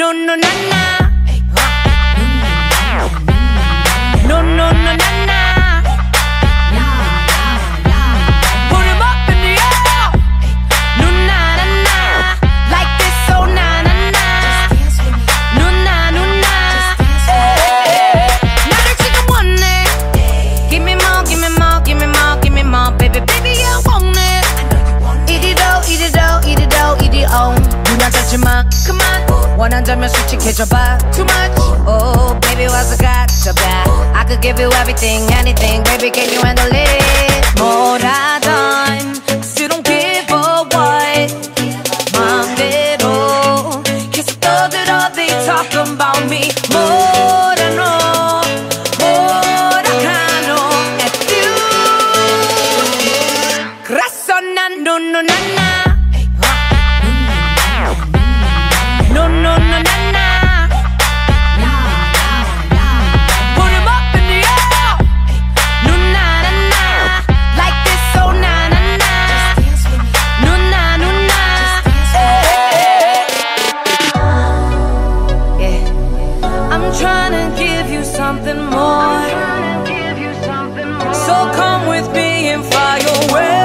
눈누난나 눈누난나 Put 'em up in the air 눈나난나 Like this so 나난나 눈나눈나 나를 지금 원해 Give me more, give me more, give me more, give me more Baby, baby, yeah, I want it 이리로, 이리로, 이리로, 이리로 눈 닫지마, come on 원한다면 솔직해져봐 Too much, oh baby 와서 가져봐 I could give you everything, anything Baby can you handle it 뭐라던 Still don't give a what 마음대로 계속 떠들어 They talk about me 뭐라노 뭐라카노 At you 그래서 난 눈누난나 눈누난나 Put 'em up in the air 눈나난나 Like this so 나난나 눈나눈나 Yeah I'm trying to give you something more So come with me and fly away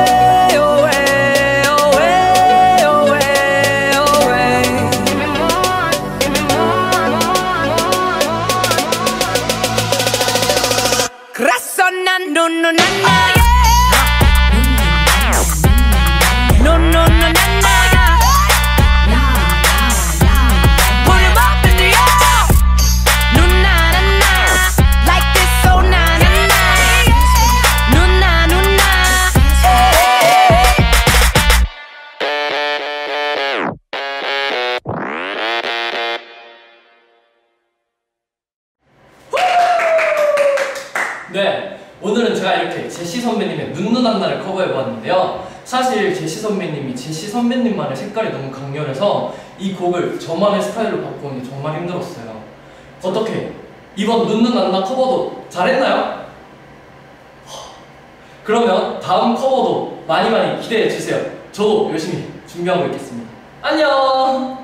눈누난나 눈누난나 Put 'em up in the air 눈나난나 Like this so 나난나 눈나눈나 네, 오늘은 제가 이렇게 제시 선배님의 눈누난나를 커버해보았는데요. 사실 제시 선배님이 제시 선배님만의 색깔이 너무 강렬해서 이 곡을 저만의 스타일로 바꾸는 게 정말 힘들었어요. 어떻게 이번 눈누난나 커버도 잘했나요? 그러면 다음 커버도 많이 기대해주세요. 저도 열심히 준비하고 있겠습니다. 안녕!